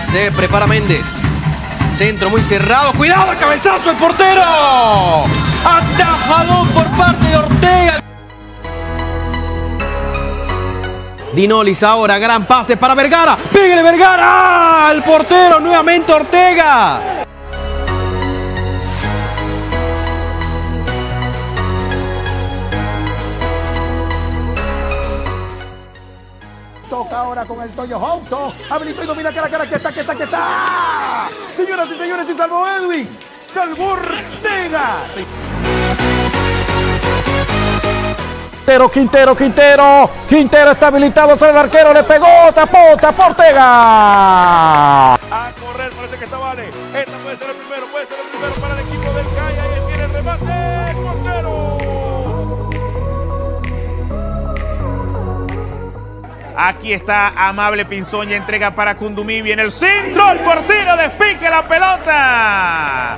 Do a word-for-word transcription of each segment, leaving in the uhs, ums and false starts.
Se prepara Méndez. Centro muy cerrado. ¡Cuidado! ¡El cabezazo! ¡El portero! Atajadón por parte de Ortega. Dinolis ahora. Gran pase para Vergara. ¡Pégale Vergara! ¡El portero! Nuevamente Ortega. Toca ahora con el Toyo Houto. Habilitó y domina cara a cara. Que está, que está, que está. Señoras y señores, y salvó Edwin. Salvó Ortega. Sí. Quintero, Quintero, Quintero. Quintero está habilitado. Sale el arquero. Le pegó. Tapó, tapó Ortega. A correr, parece que está Vale. Esta puede ser el primero. Puede ser el primero para el equipo del Caya. Ahí tiene el remate. Portero. Aquí está Amable Pinzón y entrega para Cundumí. Viene el centro, el portero despique la pelota.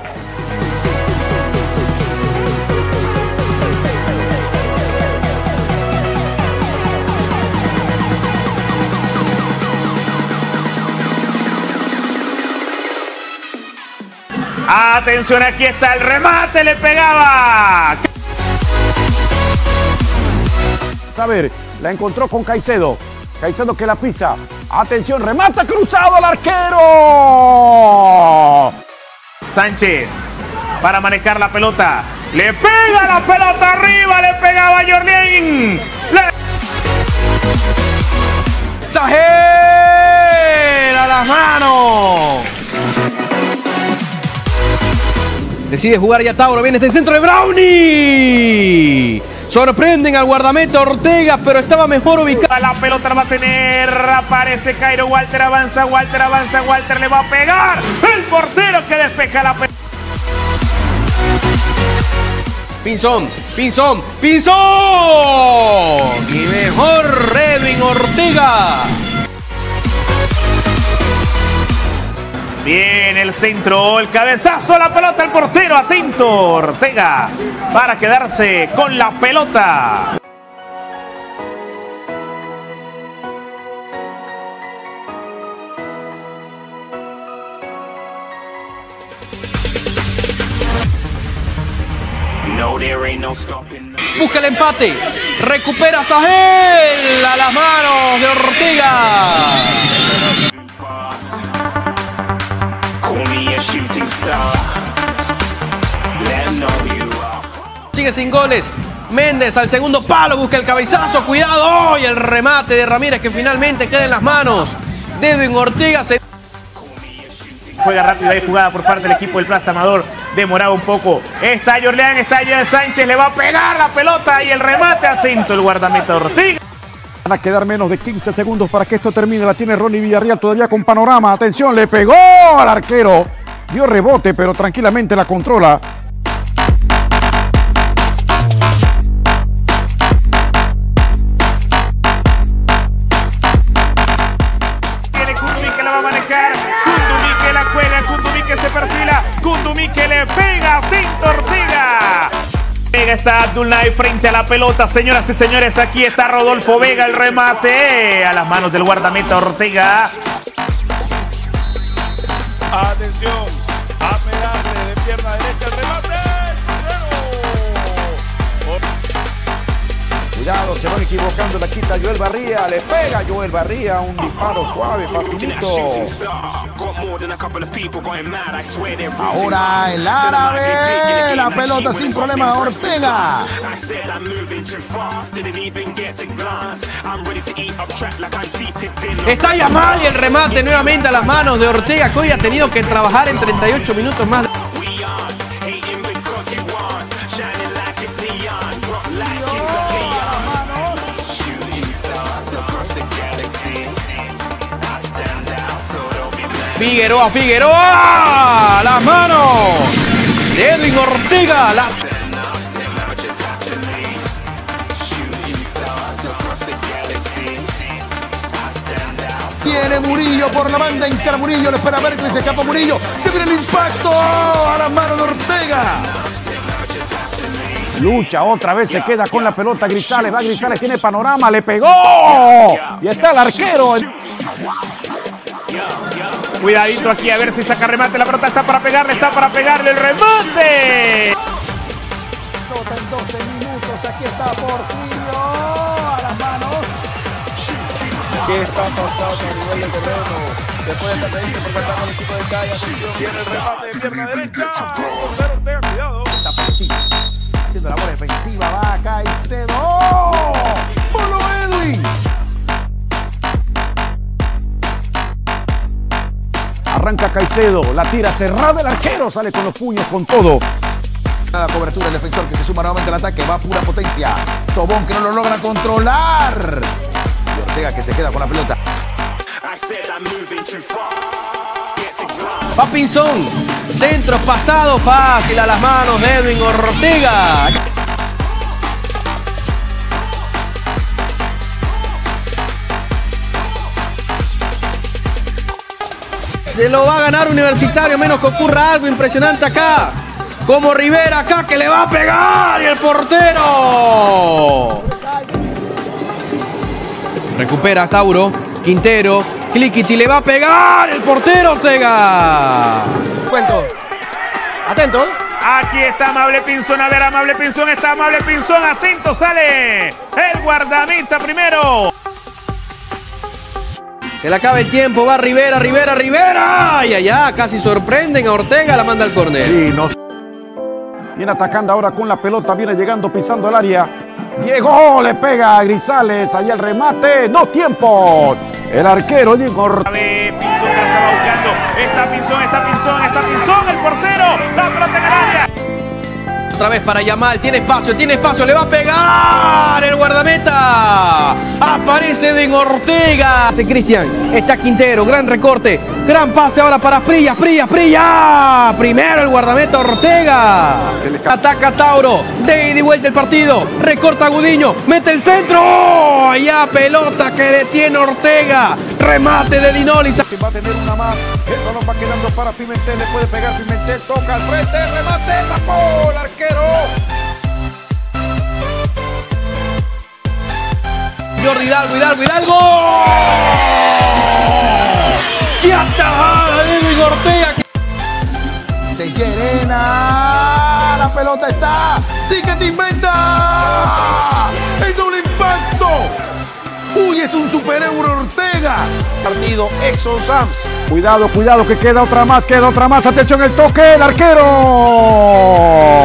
Atención, aquí está el remate, le pegaba. A ver, la encontró con Caicedo. Caicedo que la pisa. Atención, remata cruzado al arquero. Sánchez para manejar la pelota. Le pega la pelota arriba, le pegaba a Jorlien. Le... Sahel a las manos. Decide jugar ya Tauro. Viene este centro de Brownie. Sorprenden al guardameta Ortega, pero estaba mejor ubicado. La pelota la va a tener. Aparece Cairo. Walter avanza. Walter avanza. Walter le va a pegar. El portero que despeja la pelota. Pinzón. Pinzón. Pinzón. Y mejor Edwin Ortega. Viene el centro, el cabezazo, la pelota, el portero atento. Ortega para quedarse con la pelota. Busca el empate. Recupera Sahel a las manos de Ortega. Sigue sin goles. Méndez al segundo palo, busca el cabezazo, cuidado, y el remate de Ramírez que finalmente queda en las manos de Edwin Ortega. Se... Juega rápido ahí, jugada por parte del equipo del Plaza Amador. Demoraba un poco. Está Jorleán, está allá Sánchez, le va a pegar la pelota y el remate atento el guardameta Ortega. Van a quedar menos de quince segundos para que esto termine. La tiene Ronnie Villarreal todavía con panorama. Atención, le pegó al arquero. Dio rebote, pero tranquilamente la controla. Tiene Cundumí que la va a manejar. Cundumí que la juega. Cundumí que se perfila. Cundumí que le pega a Tinto Ortega. Vega está Abdulnay frente a la pelota. Señoras y señores, aquí está Rodolfo Vega. El remate a las manos del guardameta Ortega. Atención, a pegarle de pierna derecha el remate. Cuidado, se van equivocando, la quita Joel Barría, le pega Joel Barría, un disparo suave, facilito. Ahora el árabe, la pelota sin problema, Ortega. Está Yamal y el remate nuevamente a las manos de Ortega, que hoy ha tenido que trabajar en treinta y ocho minutos más. Figueroa, Figueroa, las manos de Edwin Ortega. La... Viene Murillo por la banda, encara Murillo, le espera Berkeley, se escapa Murillo, se viene el impacto a las manos de Ortega. Lucha, otra vez se queda con la pelota Grisales, va Grisales, tiene panorama, le pegó. Y está el arquero. Cuidadito aquí a ver si saca remate. La pelota está para pegarle, está para pegarle el remate. Pelota en doce minutos. Aquí está Porfirio. A las manos. ¿Qué está pasando a nivel de terreno? Después de esta medida por faltar con el equipo de Calle. Viene el remate de pierna derecha. José Ortega, cuidado. Está Pérez, haciendo labor defensiva. Va Caicedo. ¡Polo Edwin! Arranca Caicedo, la tira cerrada, el arquero sale con los puños con todo. La cobertura del defensor que se suma nuevamente al ataque. Va a pura potencia. Tobón que no lo logra controlar. Y Ortega que se queda con la pelota. Va Pinzón. Centro pasado fácil a las manos de Edwin Ortega. Se lo va a ganar Universitario, menos que ocurra algo impresionante acá. Como Rivera acá que le va a pegar y el portero. Recupera Tauro, Quintero, Cliquiti le va a pegar el portero Ortega. Cuento. Atento. Aquí está Amable Pinzón, a ver, Amable Pinzón, está Amable Pinzón, atento, sale el guardameta primero. Se le acaba el tiempo, va Rivera, Rivera, Rivera. Y allá casi sorprenden a Ortega, la manda al córner. Sí, no. Viene atacando ahora con la pelota, viene llegando, pisando el área. Diego le pega a Grisales, allá el remate, no tiempo. El arquero Diego Ortega. Pinzón que la estaba buscando, está Pinzón, está Pinzón, está Pinzón, el portero, la pelota en el área. Otra vez para Yamal, tiene espacio, tiene espacio, le va a pegar el guardameta. Aparece Edwin Ortega. Hace Cristian, está Quintero, gran recorte, gran pase ahora para Prilla, Prilla, Prilla. Primero el guardameta Ortega. Ataca Tauro, de ida y vuelta el partido, recorta Gudiño, mete el centro. Ya pelota que detiene Ortega. Remate de Dinoli. Va a tener una más, el balón va quedando para Pimentel, le puede pegar Pimentel, toca al frente, remate, tapó el arquero. Jordi Hidalgo, Hidalgo, Hidalgo. ¡Qué atajada de Edwin Ortega! De Llerena. La pelota está. ¡Sí que te inventa! ¡El doble impacto! ¡Uy, es un super euro Ortega! Partido Exxon Sams. Cuidado, cuidado, que queda otra más, queda otra más. Atención, el toque, el arquero.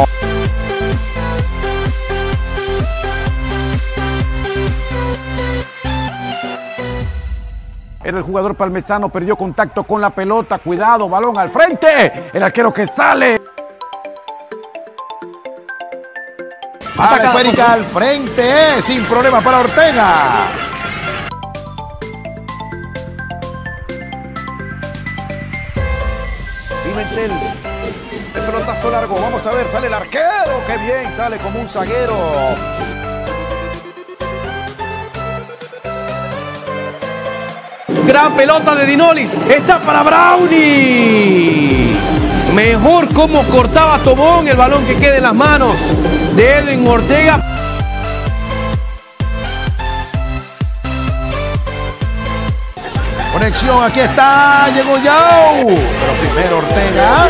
Era el jugador palmesano, perdió contacto con la pelota. Cuidado, balón al frente. El arquero que sale. Ataca esférica al frente, sin problema para Ortega. Pimentel, el pelotazo largo, vamos a ver, sale el arquero, qué bien, sale como un zaguero. Gran pelota de Dinolis, está para Brownie. Mejor como cortaba Tobón, el balón que queda en las manos de Edwin Ortega. Conexión, aquí está, llegó Yao. Pero primero Ortega.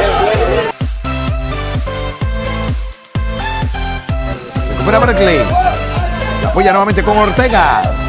Recupera Berkeley. Se apoya nuevamente con Ortega.